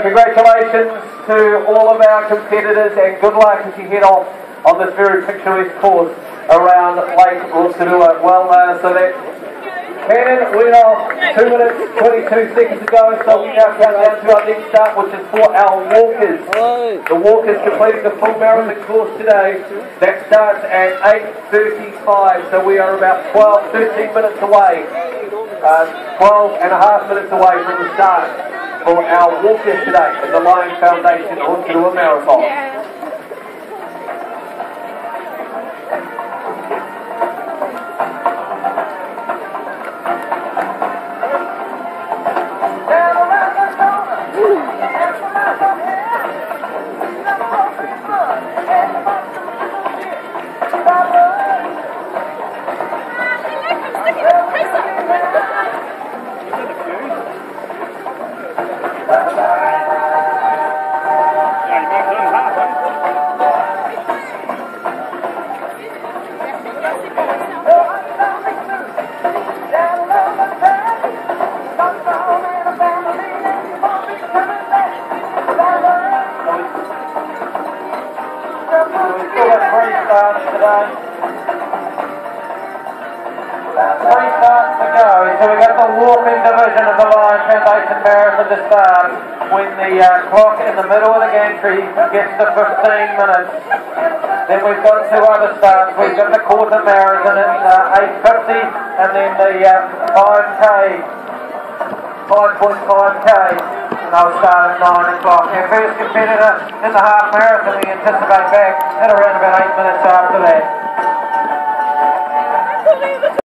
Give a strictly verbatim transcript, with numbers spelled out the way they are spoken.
congratulations to all of our competitors and good luck as you head off on this very picturesque course around Lake Rotorua. Well, uh, so that Cannon went off two minutes twenty-two seconds ago, so we now count down to our next start, which is for our walkers. The walkers completing the full marathon course today. That starts at eight thirty-five, so we are about twelve, thirteen minutes away, uh, twelve and a half minutes away from the start for our walkers today at the Lion Foundation Rotorua Marathon. To start when the uh, clock in the middle of the gantry gets to fifteen minutes. Then we've got two other starts. We've got the quarter marathon at uh, eight fifty and then the um, five K, five point five K, and they'll start at nine o'clock. Our first competitor in the half marathon we anticipate back at around about eight minutes after that.